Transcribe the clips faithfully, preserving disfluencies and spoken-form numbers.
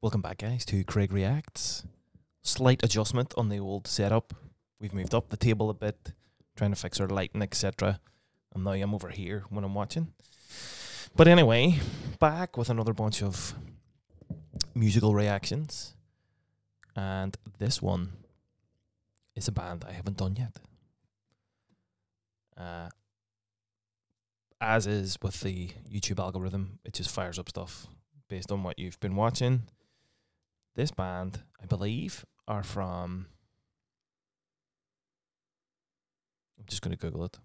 Welcome back, guys, to Craig Reacts. Slight adjustment on the old setup. We've moved up the table a bit, trying to fix our lighting, et cetera. And now I'm over here when I'm watching. But anyway, back with another bunch of musical reactions. And this one is a band I haven't done yet. Uh, as is with the YouTube algorithm, it just fires up stuff based on what you've been watching. This band, I believe, are from... I'm just going to Google it.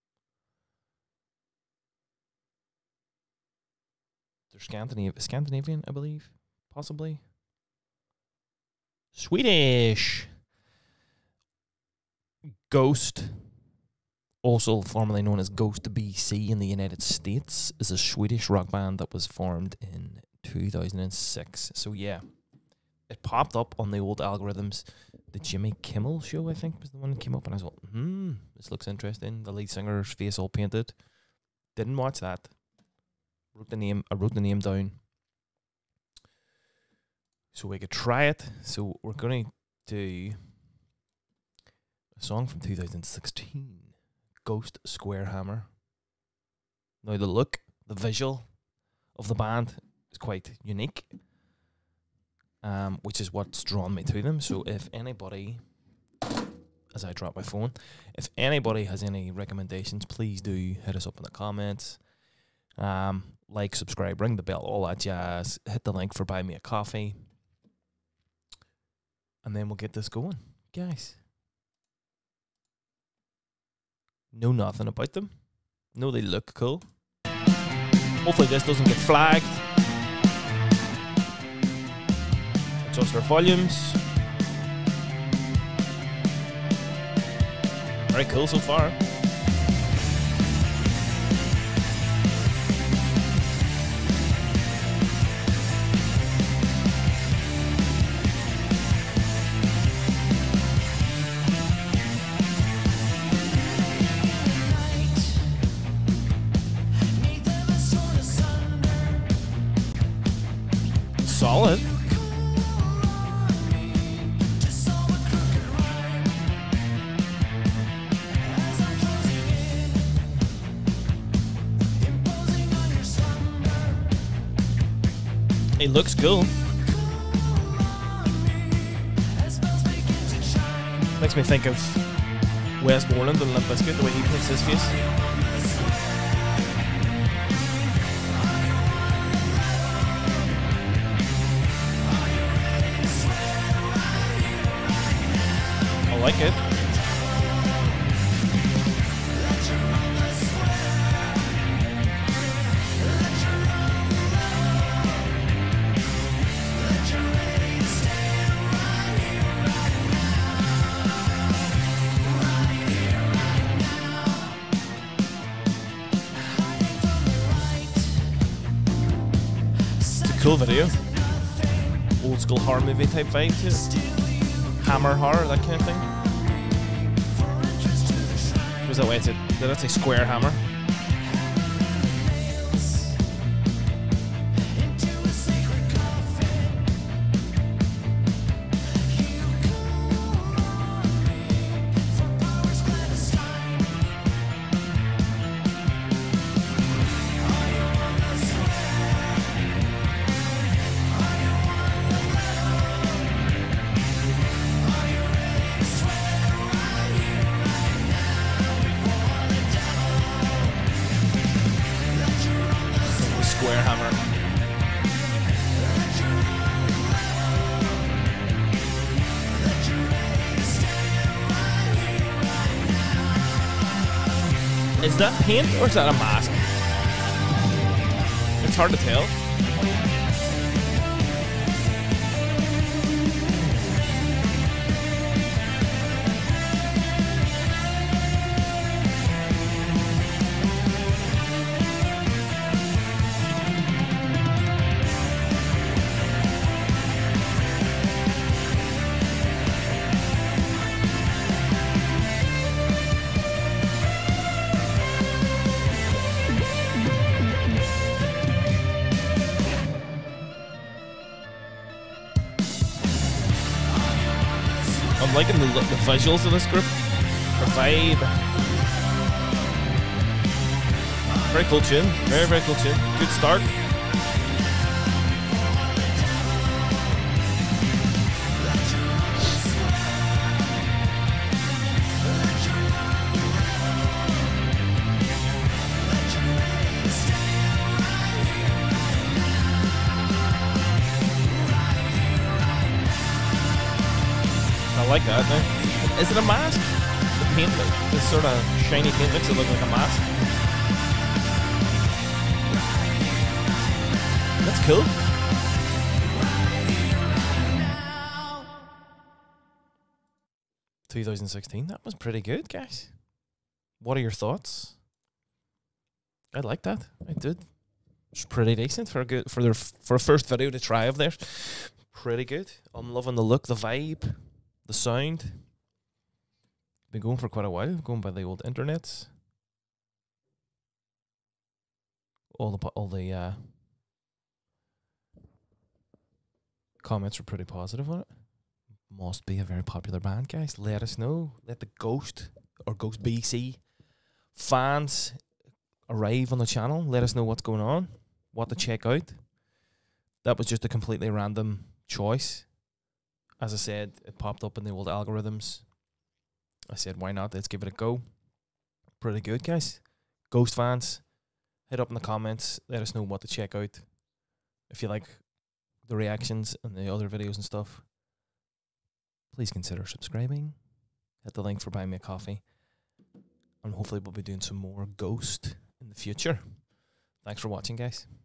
They're Scandinav- Scandinavian, I believe, possibly. Swedish! Ghost, also formerly known as Ghost B C in the United States, is a Swedish rock band that was formed in two thousand six. So yeah, it popped up on the old algorithms. The Jimmy Kimmel show, I think, was the one that came up, and I was like, hmm, this looks interesting. The lead singer's face all painted. Didn't watch that. Wrote the name. I wrote the name down so we could try it. So we're going to do a song from two thousand sixteen, Ghost Square Hammer. Now the look, the visual of the band is quite unique, um, which is what's drawn me to them. So if anybody, as I drop my phone, if anybody has any recommendations, please do hit us up in the comments. Um, like, subscribe, ring the bell, all that jazz. Hit the link for Buy Me a Coffee. And then we'll get this going, guys. Know nothing about them. Know they look cool. Hopefully this doesn't get flagged. Adjust our volumes. Very cool so far. Solid. It looks cool. Makes me think of Westmoreland and Limp Bizkit, the way he paints his face. I like it. It's a cool video. Old school horror movie type vibe to it. Hammer horror, that kind of thing. Was that way? It's a, did that say square hammer? Square hammer. Is that paint or is that a mask? It's hard to tell. I'm liking the, the visuals of this group. The vibe. Very cool tune. Very, very cool tune. Good start. I like that now. Is it a mask? The paint, this sort of shiny paint makes it look like a mask. That's cool. twenty sixteen, that was pretty good, guys. What are your thoughts? I like that. I did. It's pretty decent for a good for their for a first video to try of theirs. Pretty good. I'm loving the look, the vibe, the sound. Been going for quite a while, going by the old internets. All the all the uh, comments were pretty positive on it. Must be a very popular band, guys. Let us know. Let the Ghost or Ghost B C fans arrive on the channel. Let us know what's going on, what to check out. That was just a completely random choice. As I said, it popped up in the old algorithms. I said, why not? Let's give it a go. Pretty good, guys. Ghost fans, hit up in the comments. Let us know what to check out. If you like the reactions and the other videos and stuff, please consider subscribing. Hit the link for buying me a coffee. And hopefully we'll be doing some more Ghost in the future. Thanks for watching, guys.